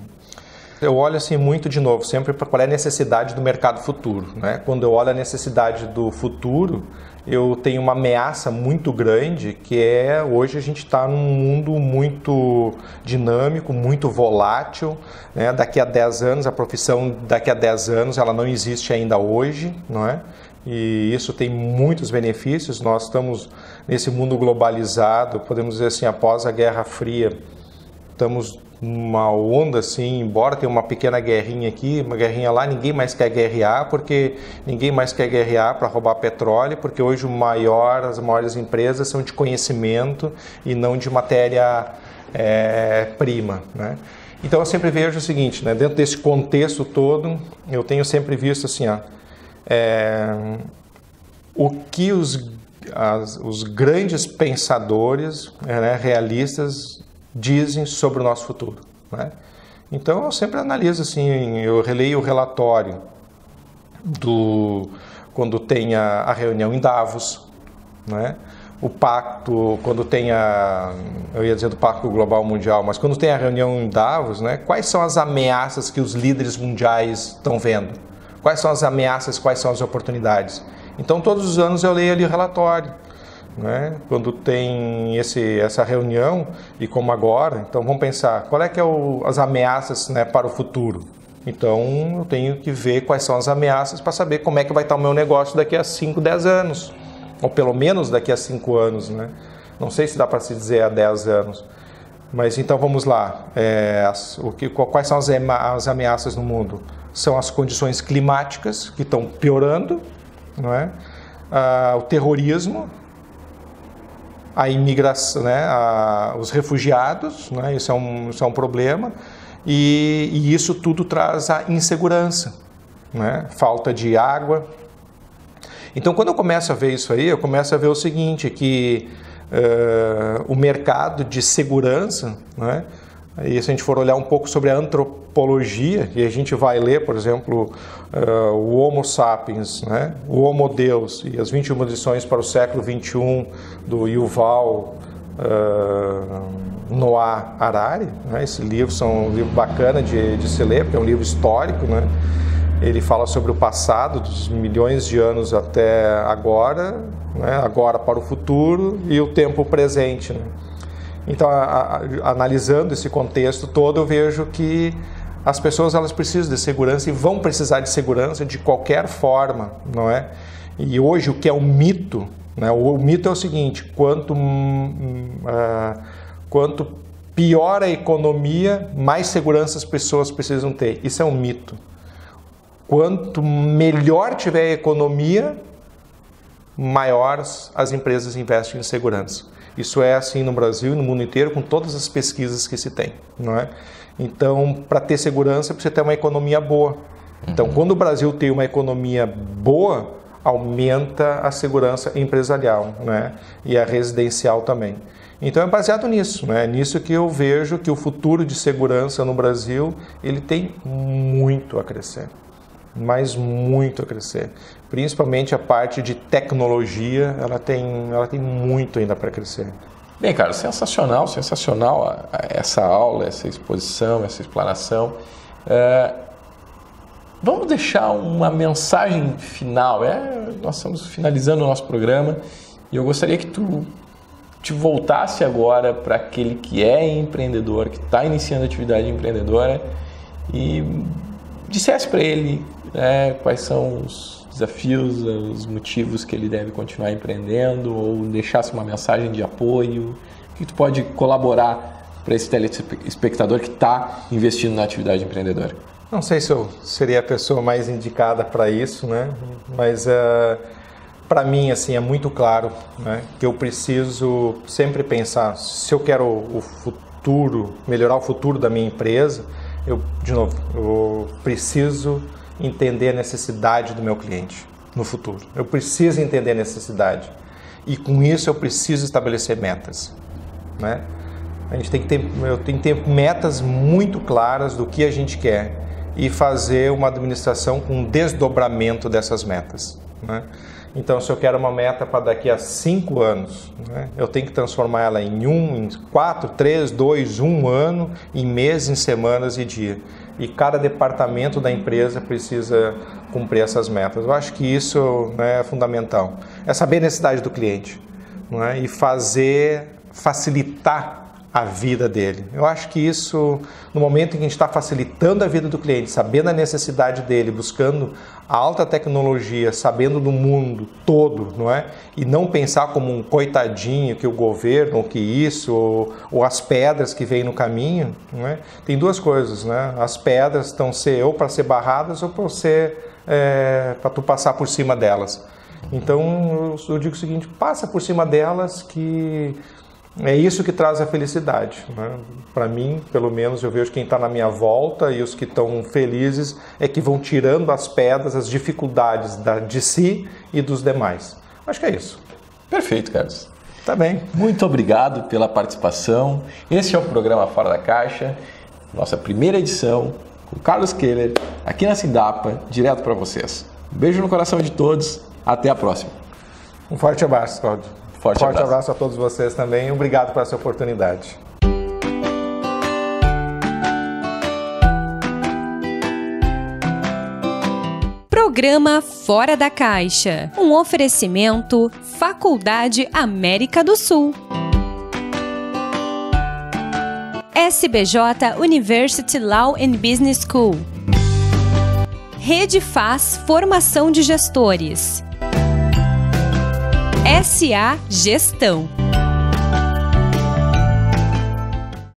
Eu olho assim muito de novo, sempre para qual é a necessidade do mercado futuro, né? Quando eu olho a necessidade do futuro, eu tenho uma ameaça muito grande, que é hoje a gente está num mundo muito dinâmico, muito volátil, né? Daqui a dez anos, a profissão daqui a dez anos, ela não existe ainda hoje, não é? E isso tem muitos benefícios. Nós estamos nesse mundo globalizado, podemos dizer assim, após a Guerra Fria, estamos uma onda assim, embora tenha uma pequena guerrinha aqui, uma guerrinha lá, ninguém mais quer guerrear, porque ninguém mais quer guerrear para roubar petróleo, porque hoje o maior, as maiores empresas são de conhecimento e não de matéria é, prima, né? Então eu sempre vejo o seguinte, né? Dentro desse contexto todo, eu tenho sempre visto assim, ó, é, o que os, as, os grandes pensadores, né, realistas dizem sobre o nosso futuro, né? Então eu sempre analiso assim, eu releio o relatório do quando tem a, a reunião em Davos, né? O pacto, quando tem a, eu ia dizer do Pacto Global Mundial, mas quando tem a reunião em Davos, né? Quais são as ameaças que os líderes mundiais estão vendo? Quais são as ameaças, quais são as oportunidades? Então, todos os anos eu leio ali o relatório. Né? Quando tem esse, essa reunião, e como agora, então vamos pensar, qual é que é o, as ameaças, né, para o futuro? Então, eu tenho que ver quais são as ameaças para saber como é que vai estar o meu negócio daqui a cinco, dez anos. Ou pelo menos daqui a cinco anos, né? Não sei se dá para se dizer há dez anos. Mas então vamos lá. É, as, o que, quais são as, as ameaças no mundo? São as condições climáticas que estão piorando, não é? Ah, o terrorismo, a imigração, né? Ah, os refugiados, né? Isso é um, isso é um problema. E, e isso tudo traz a insegurança, né? Falta de água. Então, quando eu começo a ver isso aí, eu começo a ver o seguinte, que uh, o mercado de segurança, né? E se a gente for olhar um pouco sobre a antropologia, e a gente vai ler, por exemplo, uh, o Homo Sapiens, né? O Homo Deus e as vinte e uma lições para o século vinte e um, do Yuval uh, Noah Harari, né? Esse livro são um livro bacana de, de se ler, porque é um livro histórico, né? Ele fala sobre o passado, dos milhões de anos até agora, né? Agora para o futuro e o tempo presente, né? Então, a, a, analisando esse contexto todo, eu vejo que as pessoas elas precisam de segurança e vão precisar de segurança de qualquer forma, não é? E hoje o que é um mito, né? O, o mito é o seguinte: quanto, hum, uh, quanto pior a economia, mais segurança as pessoas precisam ter. Isso é um mito. Quanto melhor tiver a economia, maiores as empresas investem em segurança. Isso é assim no Brasil e no mundo inteiro, com todas as pesquisas que se tem, não é? Então, para ter segurança, precisa ter uma economia boa. Então, uhum. Quando o Brasil tem uma economia boa, aumenta a segurança empresarial, né? E a residencial também. Então, é baseado nisso, né? Nisso que eu vejo que o futuro de segurança no Brasil, ele tem muito a crescer. Mas muito a crescer. Principalmente a parte de tecnologia, ela tem, ela tem muito ainda para crescer. Bem, cara, sensacional, sensacional essa aula, essa exposição, essa explanação. É, vamos deixar uma mensagem final. É, nós estamos finalizando o nosso programa e eu gostaria que tu te voltasse agora para aquele que é empreendedor, que está iniciando atividade empreendedora e dissesse para ele, né, quais são os desafios, os motivos que ele deve continuar empreendendo, ou deixasse uma mensagem de apoio, o que tu pode colaborar para esse telespectador que está investindo na atividade empreendedora? Não sei se eu seria a pessoa mais indicada para isso, né? Mas uh, para mim assim é muito claro, né, que eu preciso sempre pensar, se eu quero o futuro, melhorar o futuro da minha empresa, eu, de novo, eu preciso entender a necessidade do meu cliente no futuro. Eu preciso entender a necessidade. E com isso eu preciso estabelecer metas, né? A gente tem que ter, eu tenho que ter metas muito claras do que a gente quer e fazer uma administração com um desdobramento dessas metas, né? Então, se eu quero uma meta para daqui a cinco anos, né, eu tenho que transformar ela em um, em quatro, três, dois, um ano, em meses, em semanas e dia. E cada departamento da empresa precisa cumprir essas metas. Eu acho que isso, né, é fundamental. É saber a necessidade do cliente, né, e fazer, facilitar a vida dele. Eu acho que isso, no momento em que a gente está facilitando a vida do cliente, sabendo a necessidade dele, buscando a alta tecnologia, sabendo do mundo todo, não é? E não pensar como um coitadinho que o governo, ou que isso, ou, ou as pedras que vêm no caminho, não é? Tem duas coisas, né? As pedras estão ser ou para ser barradas ou para ser é, para tu passar por cima delas. Então eu, eu digo o seguinte: passa por cima delas, que é isso que traz a felicidade, né? Para mim, pelo menos, eu vejo quem está na minha volta e os que estão felizes é que vão tirando as pedras, as dificuldades da, de si e dos demais. Acho que é isso. Perfeito, Carlos. Tá bem. Muito obrigado pela participação. Esse é o programa Fora da Caixa, nossa primeira edição, com o Carlos Keller, aqui na Sindapa, direto para vocês. Um beijo no coração de todos. Até a próxima. Um forte abraço, Cláudio. Forte, Forte abraço. abraço a todos vocês também. Obrigado por essa oportunidade. Programa Fora da Caixa, um oferecimento Faculdade América do Sul. S B J University Law and Business School. Rede Faz Formação de Gestores. S A Gestão.